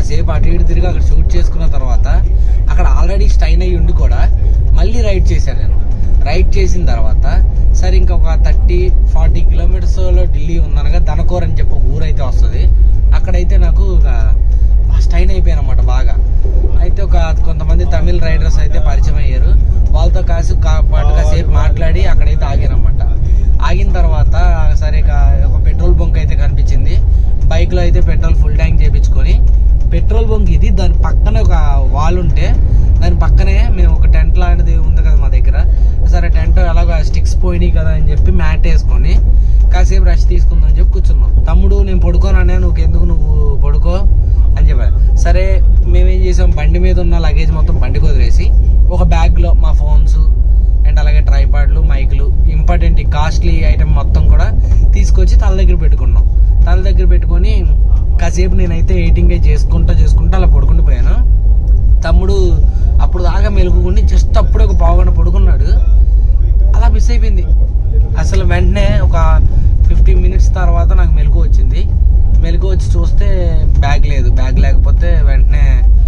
కాసేపు అటు ఇటు తిరిగి అక్కడ షూట్ చేసుకున్న తర్వాత అక్కడ ఆల్రెడీ స్టైన్ అయ్యి ఉండి కూడా మళ్ళీ రైడ్ చేశాను నేను. రైడ్ చేసిన తర్వాత సరే ఇంకా ఒక 30-40 కిలోమీటర్స్లో ఢిల్లీ ఉందనగా ధనకోర్ అని చెప్పి ఒక ఊరైతే వస్తుంది. అక్కడైతే నాకు స్టైన్ అయిపోయాను అన్నమాట బాగా. అయితే కొంతమంది తమిళ రైడర్స్ అయితే పరిచయం అయ్యారు. వాళ్ళతో కాసేపు మాట్లాడి అక్కడైతే ఆగానమాట. ఆగిన తర్వాత సరే ఒక పెట్రోల్ బంక్ అయితే కనిపించింది. బైక్లో అయితే పెట్రోల్ ఫుల్ ట్యాంక్ చేయించుకొని, పెట్రోల్ బంక్ ఇది, దాని పక్కనే ఒక వాల్ ఉంటే దాని పక్కనే మేము ఒక టెంట్ లాంటిది ఉంది కదా మా దగ్గర. సరే టెంట్ అలాగా స్టిక్స్ పోయినాయి కదా అని చెప్పి మ్యాట్ వేసుకొని కాసేపు రెస్ట్ తీసుకుందాం అని చెప్పి కూర్చున్నాం. తమ్ముడు నేను పడుకోననే, నువ్వు పడుకో అని చెప్పారు. సరే మేమేం చేసాం, బండి మీద ఉన్న లగేజ్ మొత్తం బండికి వదిలేసి ఒక బ్యాగ్లో మా ఫోన్స్ అండ్ అలాగే ట్రైపాడ్లు, మైకులు, ఇంపార్టెంట్ కాస్ట్లీ ఐటమ్ మొత్తం కూడా తీసుకొచ్చి తల దగ్గర పెట్టుకున్నాం. తల దగ్గర పెట్టుకొని కాసేపు నేనైతే ఎడిటింగ్ చేసుకుంటా అలా పడుకుంటూ పోయాను. తమ్ముడు అప్పుడు దాకా మెలుగుకుని జస్ట్ అప్పుడే ఒక పావుగంట పడుకున్నాడు. అలా మిస్ అయిపోయింది అసలు. వెంటనే ఒక 15 మినిట్స్ తర్వాత నాకు మెలకు వచ్చింది. మెలకు వచ్చి చూస్తే బ్యాగ్ లేదు. బ్యాగ్ లేకపోతే వెంటనే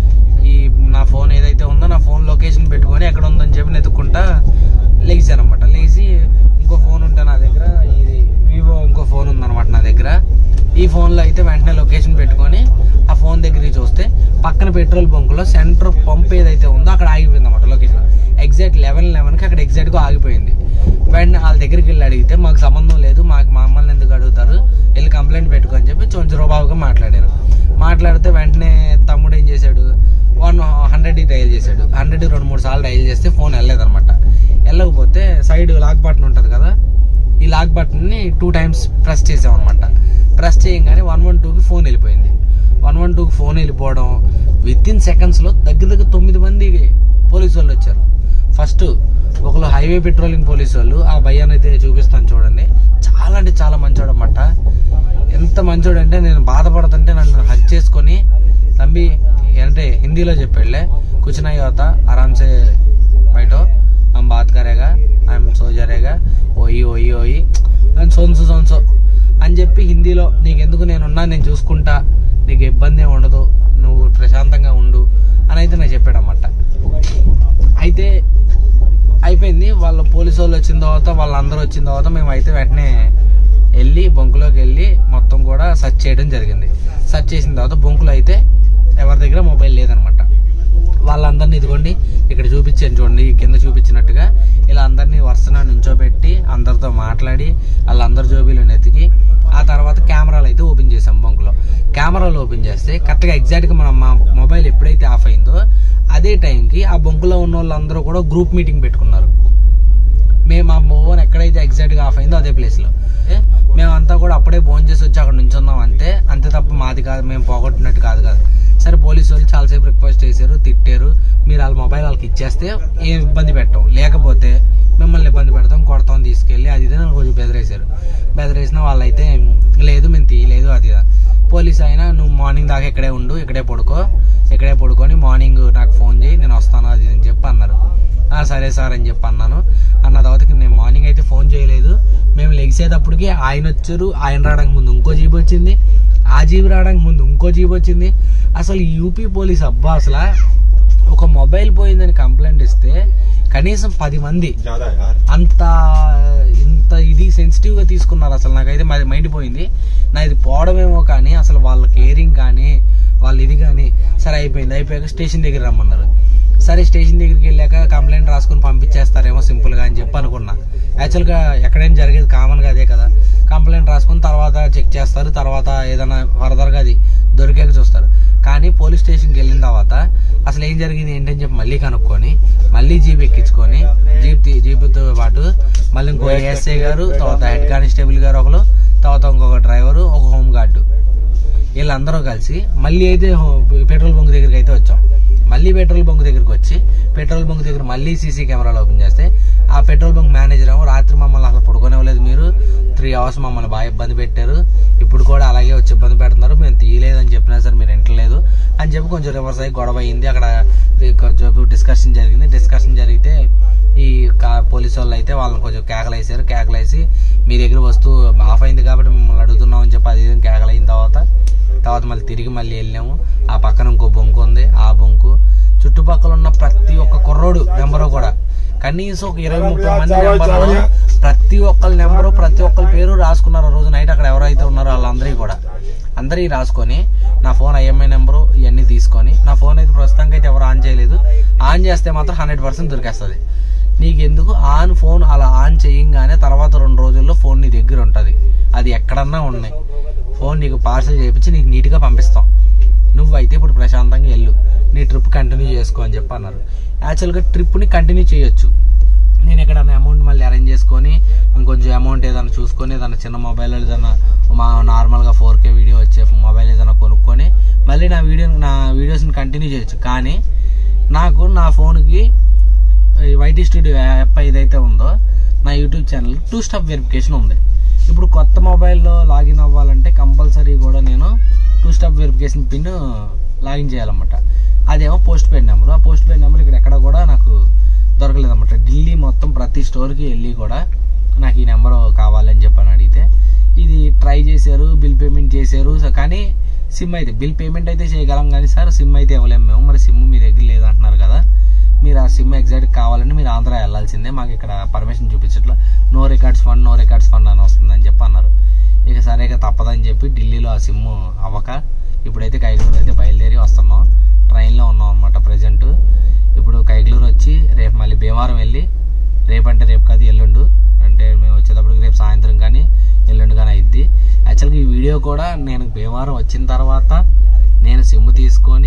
నా ఫోన్ ఏదైతే ఉందో నా ఫోన్ లొకేషన్ పెట్టుకొని ఎక్కడ ఉందని చెప్పి వెతుక్కుంటా లేచాను అనమాట. లేచి ఇంకో ఫోన్ ఉంటే నా దగ్గర, ఇది వివో ఇంకో ఫోన్ ఉందన్నమాట నా దగ్గర. ఈ ఫోన్లో అయితే వెంటనే లొకేషన్ పెట్టుకొని ఆ ఫోన్ దగ్గరికి చూస్తే పక్కన పెట్రోల్ బంకులో సెంటర్ పంప్ ఏదైతే ఉందో అక్కడ ఆగిపోయింది అన్నమాట. లొకేషన్ ఎగ్జాక్ట్ 11:11కి అక్కడ ఎగ్జాక్ట్గా ఆగిపోయింది. వెంటనే వాళ్ళ దగ్గరికి వెళ్ళి అడిగితే మాకు సంబంధం లేదు, మమ్మల్ని ఎందుకు అడుగుతారు, వెళ్ళి కంప్లైంట్ పెట్టుకో అని చెప్పి కొంచెం రూబాబుగా మాట్లాడారు. మాట్లాడితే వెంటనే తమ్ముడు ఏం చేశాడు, 100 డయల్ చేశాడు. 100 2-3 సార్లు డయల్ చేస్తే ఫోన్ వెళ్ళలేదన్నమాట. వెళ్ళకపోతే సైడ్ లాక్ బటన్ ఉంటుంది కదా, ఈ లాక్ బటన్ని 2 times ప్రెస్ చేసామన్నమాట. ప్రెస్ చేయగానే 112కి ఫోన్ వెళ్ళిపోయింది. 112కి ఫోన్ వెళ్ళిపోవడం వితిన్ సెకండ్స్లో దగ్గర 9 మంది పోలీసు వాళ్ళు వచ్చారు. ఫస్ట్ ఒకళ్ళు హైవే పెట్రోలింగ్ పోలీసు వాళ్ళు, ఆ భయ్యాన్ని అయితే చూపిస్తాను చూడండి. చాలా అంటే చాలా మంచోడు అన్నమాట. ఎంత మంచోడు అంటే నేను బాధపడుతుంటే నన్ను హక్ చేసుకొని, తంబి అంటే హిందీలో చెప్పాడులే, కూర్చున్నా యువత ఆరామ్సే బయట हम बात करेगा, ఐఎమ్ సో జరేగా, ఓయి ఓయి ఓయి అని సొన్సో అని చెప్పి హిందీలో, నీకెందుకు నేనున్నా, నేను చూసుకుంటా, నీకు ఇబ్బంది ఉండదు, నువ్వు ప్రశాంతంగా ఉండు అని అయితే నాకు చెప్పాడన్నమాట. అయితే అయిపోయింది. వాళ్ళ పోలీసు వాళ్ళు వచ్చిన తర్వాత, వాళ్ళందరూ వచ్చిన తర్వాత మేమైతే వెంటనే వెళ్ళి బొంకులోకి వెళ్ళి మొత్తం కూడా సెర్చ్ చేయడం జరిగింది. సెర్చ్ చేసిన తర్వాత బొంకులో అయితే ఎవరి దగ్గర మొబైల్ లేదనమాట. వాళ్ళందరినీ ఇదిగోండి ఇక్కడ చూపించాను చూడండి, కింద చూపించినట్టుగా ఇలా అందరినీ వరుసన నుంచోబెట్టి అందరితో మాట్లాడి వాళ్ళందరి జోబీలు ఎతికి ఆ తర్వాత కెమెరాలు అయితే ఓపెన్ చేసాం. బొంకులో కెమెరాలు ఓపెన్ చేస్తే కరెక్ట్గా ఎగ్జాక్ట్గా మా మొబైల్ ఎప్పుడైతే ఆఫ్ అయిందో అదే టైంకి ఆ బొంకులో ఉన్న వాళ్ళందరూ కూడా గ్రూప్ మీటింగ్ పెట్టుకున్నారు. మేము ఆ ఫోన్ ఎక్కడైతే ఎగ్జాక్ట్గా ఆఫ్ అయిందో అదే ప్లేస్లో మేమంతా కూడా అప్పుడే ఫోన్ చేసి వచ్చి అక్కడ నుంచున్నాం. అంతే తప్ప మాది కాదు, మేము పోగొట్టినట్టు కాదు కదా. సరే పోలీసు వాళ్ళు చాలాసేపు రిక్వెస్ట్ చేశారు, తిట్టారు. మీరు వాళ్ళ మొబైల్ వాళ్ళకి ఇచ్చేస్తే ఏం ఇబ్బంది పెట్టాం, లేకపోతే మిమ్మల్ని ఇబ్బంది పెడతాం, కొడతాం తీసుకెళ్ళి, అది ఇది కొంచెం బెదిరేసిన వాళ్ళైతే లేదు మేము తీయలేదు అది. పోలీసు అయినా నువ్వు మార్నింగ్ దాకా ఇక్కడే ఉండు, ఇక్కడే పడుకొని మార్నింగ్ నాకు ఫోన్ చేయి, నేను వస్తాను అది అని చెప్పి అన్నారు. సరే సార్ అని చెప్పి అన్నాను. అన్న తర్వాత నేను మార్నింగ్ అయితే ఫోన్ చేయలేదు. మేము లెగిసేటప్పటికి ఆయన వచ్చారు. ఆయన రావడానికి ముందు ఇంకో జీబీ వచ్చింది, ఆ జీబీ రావడానికి ముందు ఇంకో జీబీ వచ్చింది. అసలు యూపీ పోలీస్ అబ్బా అసలు ఒక మొబైల్ పోయిందని కంప్లైంట్ ఇస్తే కనీసం 10 మంది ఇంత ఇది సెన్సిటివ్ గా తీసుకున్నారు. అసలు నాకైతే మరి మైండ్ పోయింది. నా ఇది పోవడమేమో కానీ అసలు వాళ్ళ కేరింగ్ కానీ వాళ్ళు ఇది కానీ. సరే అయిపోయాక స్టేషన్ దగ్గర రమ్మన్నారు. సరే స్టేషన్ దగ్గరికి వెళ్ళాక కంప్లైంట్ రాసుకుని పంపించేస్తారేమో సింపుల్గా అని చెప్పి అనుకున్నా. యాక్చువల్గా ఎక్కడైనా జరిగేది కామన్గా అదే కదా. కంప్లైంట్ రాసుకుని తర్వాత చెక్ చేస్తారు, తర్వాత ఏదైనా ఫర్దర్గా అది దొరికాక చూస్తారు. కానీ పోలీస్ స్టేషన్కి వెళ్ళిన తర్వాత అసలు ఏం జరిగింది ఏంటని చెప్పి మళ్ళీ కనుక్కొని మళ్ళీ జీప్ ఎక్కించుకొని జీప్తో పాటు మళ్ళీ ఇంకో ఏఎస్ఐ గారు, తర్వాత హెడ్ కానిస్టేబుల్ గారు ఒకరు, తర్వాత ఇంకొక డ్రైవరు, ఒక హోమ్ గార్డు, వీళ్ళందరూ కలిసి మళ్ళీ అయితే పెట్రోల్ బంక్ దగ్గరికి అయితే వచ్చాం. మళ్ళీ పెట్రోల్ బంక్ దగ్గరికి వచ్చి పెట్రోల్ బంక్ దగ్గర మళ్ళీ సీసీ కెమెరాలు ఓపెన్ చేస్తే ఆ పెట్రోల్ బంక్ మేనేజర్ ఏమో రాత్రి మమ్మల్ని అసలు పడుకోనివ్వలేదు, మీరు 3 hours మమ్మల్ని బాగా ఇబ్బంది పెట్టారు, ఇప్పుడు కూడా అలాగే వచ్చి ఇబ్బంది పెడుతున్నారు, మేము తీయలేదని చెప్పినా సార్ మీరు వింటలేదు అని చెప్పి కొంచెం రివర్స్ అయ్యి గొడవ అయింది. అక్కడ డిస్కషన్ జరిగింది. డిస్కషన్ జరిగితే ఈ పోలీస్ పోలీసు వాళ్ళు అయితే వాళ్ళని కొంచెం కేకలేసారు. కేకలేసి మీ దగ్గర వస్తువు ఆఫ్ అయింది కాబట్టి మిమ్మల్ని అడుగుతున్నాం అని చెప్పి అది కేకలైన తర్వాత మళ్ళీ తిరిగి మళ్ళీ వెళ్ళాము. ఆ పక్కన ఇంకో బొంకు ఉంది. ఆ బొంకు చుట్టుపక్కల ఉన్న ప్రతి ఒక్క కుర్రోడు నెంబరు కూడా కనీసం ఒక 20-30 మంది నెంబర్లో ప్రతి ఒక్కరి నెంబరు ప్రతి ఒక్కరి పేరు రాసుకున్నారు. రోజు నైట్ అక్కడ ఎవరైతే ఉన్నారో వాళ్ళందరికీ రాసుకొని నా ఫోన్ IMI నెంబరు ఇవన్నీ తీసుకొని, నా ఫోన్ అయితే ప్రస్తుతానికి అయితే ఎవరు ఆన్ చేయలేదు. ఆన్ చేస్తే మాత్రం 100% దొరికేస్తుంది. నీకు ఎందుకు ఫోన్ అలా ఆన్ చేయంగానే తర్వాత 2 రోజుల్లో ఫోన్ నీ దగ్గర ఉంటుంది. అది ఎక్కడన్నా ఉన్నాయి. ఫోన్ నీకు పార్సల్ చేయించి నీకు నీట్గా పంపిస్తాం. నువ్వైతే ఇప్పుడు ప్రశాంతంగా వెళ్ళు, నీ ట్రిప్ కంటిన్యూ చేసుకో అని చెప్పి అన్నారు. యాక్చువల్గా ట్రిప్ని కంటిన్యూ చేయొచ్చు. నేను ఎక్కడన్నా అమౌంట్ మళ్ళీ అరేంజ్ చేసుకొని ఇంకొంచెం అమౌంట్ ఏదైనా చూసుకొని ఏదైనా చిన్న మొబైల్ ఏదైనా నార్మల్గా 4K వీడియో వచ్చే మొబైల్ ఏదైనా కొనుక్కొని మళ్ళీ నా వీడియోస్ని కంటిన్యూ చేయొచ్చు. కానీ నాకు నా ఫోన్కి YT స్టూడియో యాప్ ఏదైతే ఉందో నా యూట్యూబ్ ఛానల్ 2 స్టెప్ వెరిఫికేషన్ ఉంది. ఇప్పుడు కొత్త మొబైల్లో లాగిన్ అవ్వాలంటే కంపల్సరీ కూడా నేను 2 స్టెప్ వెరిఫికేషన్ పిన్ లాగిన్ చేయాలన్నమాట. అదేమో పోస్ట్ పెయిడ్ నెంబర్. ఆ పోస్ట్ పెయిడ్ నెంబర్ ఇక్కడ ఎక్కడ కూడా నాకు దొరకలేదన్నమాట. ఢిల్లీ మొత్తం ప్రతి స్టోర్కి వెళ్ళి కూడా నాకు ఈ నెంబర్ కావాలని చెప్పని అడిగితే ఇది ట్రై చేశారు, బిల్ పేమెంట్ చేశారు. కానీ సిమ్ అయితే బిల్ పేమెంట్ అయితే చేయగలం కానీ సార్ సిమ్ అయితే ఇవ్వలేము మేము. మరి సిమ్ మీ దగ్గర లేదంటున్నారు కదా, మీరు ఆ సిమ్ ఎగ్జాక్ట్ కావాలంటే మీరు ఆంధ్ర వెళ్ళాల్సిందే, మాకు ఇక్కడ పర్మిషన్ చూపించట్లా, నో రికార్డ్స్ ఫండ్ అని వస్తుందని చెప్పి అన్నారు. ఇక సరేగా తప్పదని చెప్పి ఢిల్లీలో ఆ సిమ్ అవ్వక ఇప్పుడైతే కైగలూరు అయితే బయలుదేరి వస్తున్నాం. ట్రైన్లో ఉన్నాం అనమాట ప్రజెంట్. ఇప్పుడు కైగలూరు వచ్చి రేపు మళ్ళీ భీమవరం వెళ్ళి, రేపు కాదు ఎల్లుండు, అంటే మేము వచ్చేటప్పటికి రేపు సాయంత్రం కానీ ఎల్లుండి కానీ అయిద్ది. యాక్చువల్గా ఈ వీడియో కూడా నేను భీమవరం వచ్చిన తర్వాత నేను సిమ్ తీసుకున్న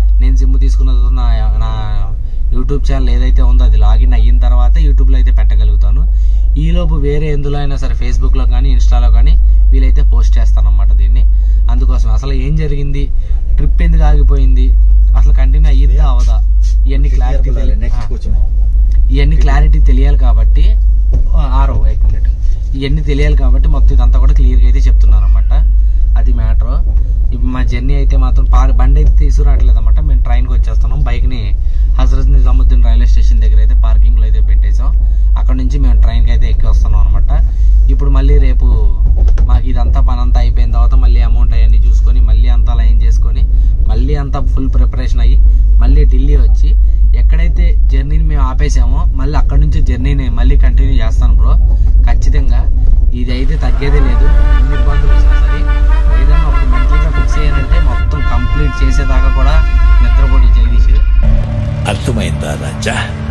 నా యూట్యూబ్ ఛానల్ ఏదైతే ఉందో అది లాగిన్ అయిన తర్వాత యూట్యూబ్లో అయితే పెట్టగలుగుతాను. ఈలోపు వేరే ఎందులో అయినా సరే ఫేస్బుక్లో కానీ ఇన్స్టాలో కానీ వీలైతే పోస్ట్ చేస్తాను అన్నమాట దీన్ని. అందుకోసం అసలు ఏం జరిగింది, ట్రిప్ ఎందుకు ఆగిపోయింది, అసలు కంటిన్యూ అయ్యిద్దా అవదా, ఇవన్నీ క్లారిటీ తెలియాలి కాబట్టి ఇవన్నీ తెలియాలి కాబట్టి మొత్తం ఇదంతా కూడా క్లియర్గా అయితే చెప్తున్నాను అనమాట. అది మ్యాటర్. ఇప్పుడు మా జర్నీ అయితే మాత్రం బండి అయితే తీసుకురావట్లేదు అనమాట. మేము ట్రైన్కి వచ్చేస్తున్నాం. బైక్ని హజరత్ నిజాముద్దీన్ రైల్వే స్టేషన్ దగ్గర అయితే పార్కింగ్లో అయితే పెట్టేసాం. అక్కడ నుంచి మేము ట్రైన్కి అయితే ఎక్కి వస్తున్నాం అనమాట. ఇప్పుడు మళ్ళీ రేపు మాకు ఇదంతా పనంతా అయిపోయిన తర్వాత మళ్ళీ అమౌంట్ అవన్నీ చూసుకొని మళ్ళీ అంతా లైన్ చేసుకొని మళ్ళీ అంతా ఫుల్ ప్రిపరేషన్ అయ్యి మళ్ళీ ఢిల్లీ వచ్చి ఎక్కడైతే జర్నీని మేము ఆపేసామో మళ్ళీ అక్కడ నుంచి జర్నీని మళ్ళీ కంటిన్యూ చేస్తాను బ్రో. ఖచ్చితంగా ఇది అయితే తగ్గేదే లేదు. ఎన్ని ఇబ్బందులు వచ్చినా సరే ఏదైనా ఒకటి మెంటల్గా ఫిక్స్ అయ్యానంటే మొత్తం కంప్లీట్ చేసేదాకా కూడా నిద్రపోటీ జగదీష్. అర్థమైందా రాజా?